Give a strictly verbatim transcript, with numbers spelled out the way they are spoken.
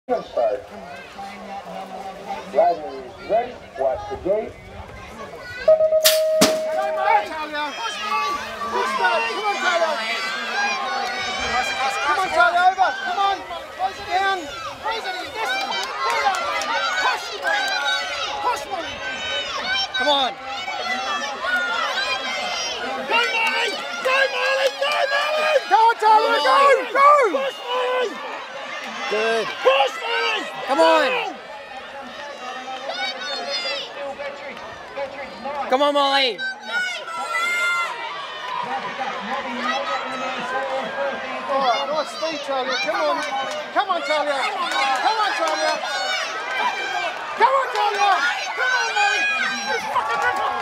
Start. Driver is ready. Watch the gate. Come on, Talia. Push back. Come on, Talia. Come on, Talia. Over. Come on. Close it down. Close it in. This way. Push. Push, Molly. Come on. Go, Molly. Go, Molly. Go, Molly. Go on, Talia. Go. Go. Push, Molly. Good. Push, Molly. Come on. Come on, Molly. Alright, nice speed, Talia. Come on. Come on, Talia. Come on, Talia. Come on, Talia. Come on, Molly. You fucking rip